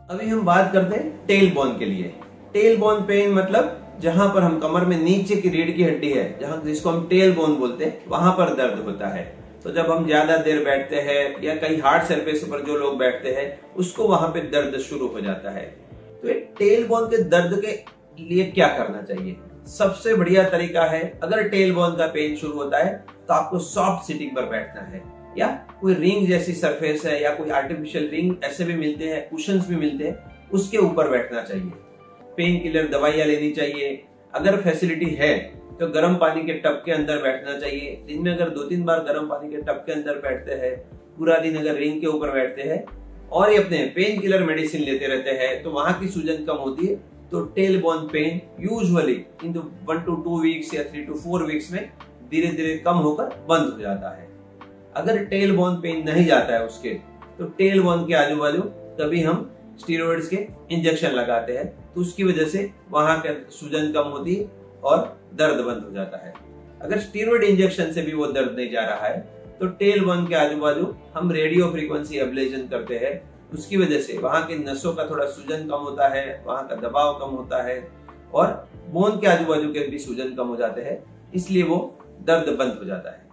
अभी हम बात करते हैं टेल बोन के लिए। टेल बोन पेन मतलब जहां पर हम कमर में नीचे की रीढ़ की हड्डी है, जहां जिसको हम टेल बोन बोलते हैं, वहां पर दर्द होता है। तो जब हम ज्यादा देर बैठते हैं या कहीं हार्ड सरफेस पर जो लोग बैठते हैं उसको वहां पे दर्द शुरू हो जाता है। तो ये टेल बोन के दर्द के लिए क्या करना चाहिए? सबसे बढ़िया तरीका है, अगर टेल बोन का पेन शुरू होता है तो आपको सॉफ्ट सिटिंग पर बैठना है, या कोई रिंग जैसी सरफेस है या कोई आर्टिफिशियल रिंग ऐसे भी मिलते हैं, कुशन्स भी मिलते हैं, उसके ऊपर बैठना चाहिए। पेन किलर दवाइयां लेनी चाहिए। अगर फैसिलिटी है तो गर्म पानी के टब के अंदर बैठना चाहिए। दिन में अगर 2-3 बार गर्म पानी के टब के अंदर बैठते हैं, पूरा दिन अगर रिंग के ऊपर बैठते हैं और ये अपने पेन किलर मेडिसिन लेते रहते हैं तो वहां की सूजन कम होती है। तो tail bone pain usually in 1 to 2 weeks या 3 to 4 वीक्स में धीरे धीरे कम होकर बंद हो जाता है। अगर टेल बोन पेन नहीं जाता है उसके, तो टेल बोन के आजू बाजू कभी हम स्टीरॉइड्स के इंजेक्शन लगाते हैं, तो उसकी वजह से वहां का सूजन कम होती है और दर्द बंद हो जाता है। अगर स्टीरॉइड इंजेक्शन से भी वो दर्द नहीं जा रहा है तो टेल बोन के आजू बाजू हम रेडियो फ्रीक्वेंसी एब्लेशन करते हैं, उसकी वजह से वहां के नसों का थोड़ा सूजन कम होता है, वहां का दबाव कम होता है और बोन के आजू बाजू के भी सूजन कम हो जाते हैं, इसलिए वो दर्द बंद हो जाता है।